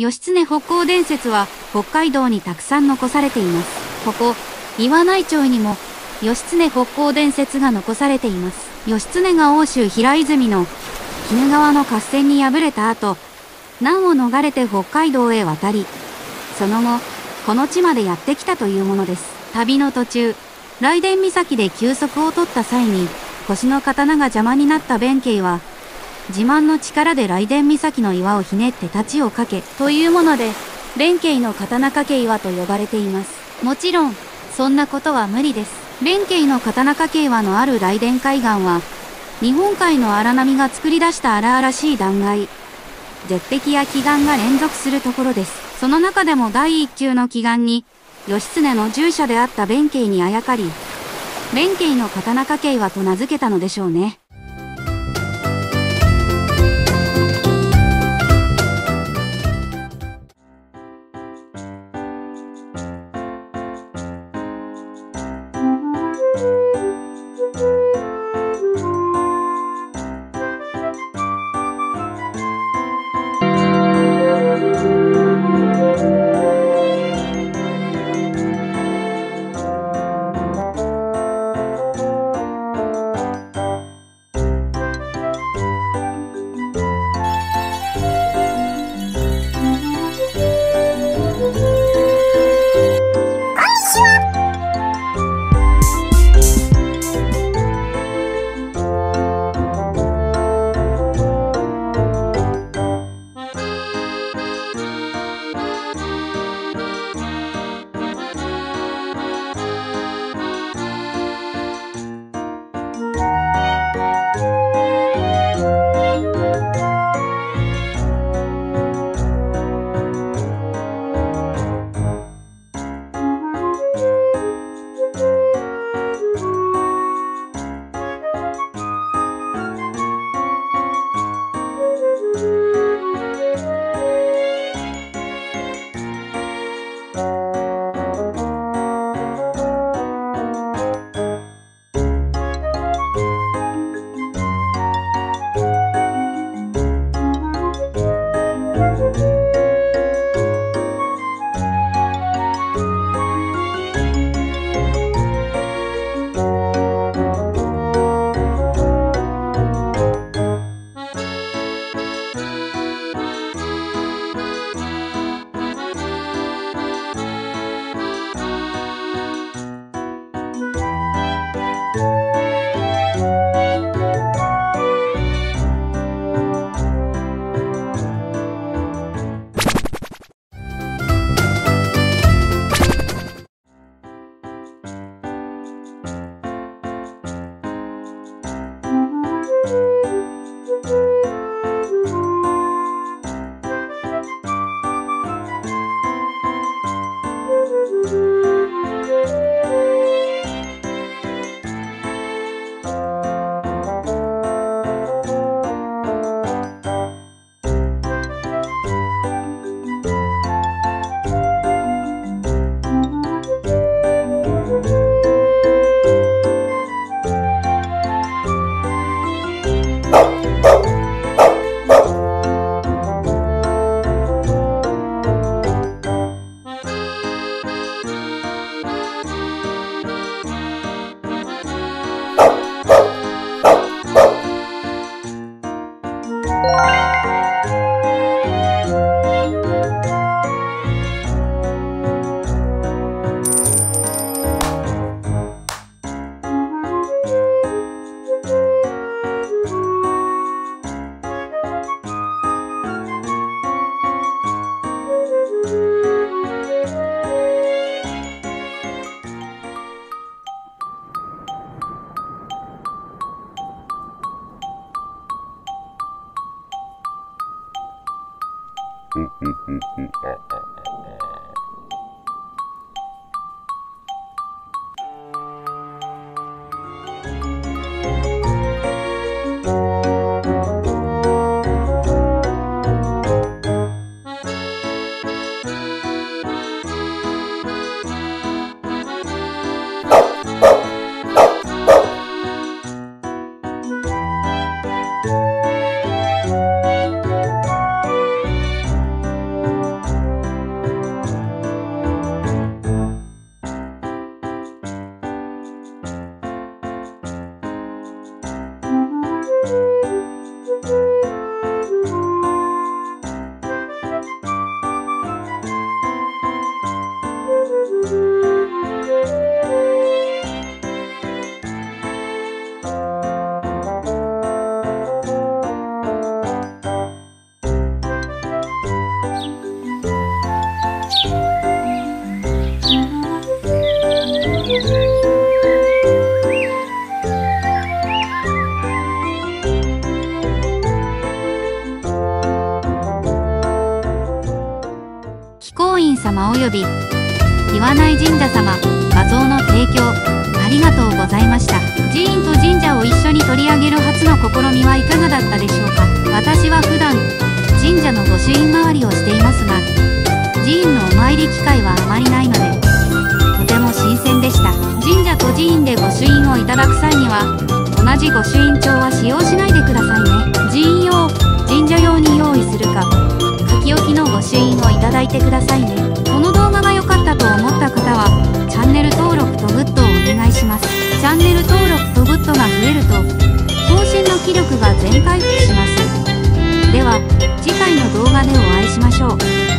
義経北港伝説は北海道にたくさん残されています。ここ、岩内町にも、義経北港伝説が残されています。義経が奥州平泉の鬼怒川の合戦に敗れた後、難を逃れて北海道へ渡り、その後、この地までやってきたというものです。旅の途中、雷電岬で休息を取った際に、腰の刀が邪魔になった弁慶は、自慢の力で雷電岬の岩をひねって太刀をかけ、というもので、弁慶の刀掛け岩と呼ばれています。もちろん、そんなことは無理です。弁慶の刀掛け岩のある雷電海岸は、日本海の荒波が作り出した荒々しい断崖、絶壁や奇岩が連続するところです。その中でも第一級の奇岩に、義経の従者であった弁慶にあやかり、弁慶の刀掛け岩と名付けたのでしょうね。 光院様及び岩内神社様、画像の提供ありがとうございました。寺院と神社を一緒に取り上げる初の試みはいかがだったでしょうか。私は普段神社の御朱印回りをしていますが、寺院のお参り機会はあまりないのでとても新鮮でした。神社と寺院で御朱印をいただく際には同じ御朱印帳は使用しないでくださいね。寺院用、神社用に用意するか書き置きの御朱印をいただいてくださいね。この動画が良かったと思った方はチャンネル登録とグッドをお願いします。チャンネル登録とグッドが増えると更新の気力が全回復します。では次回の動画でお会いしましょう。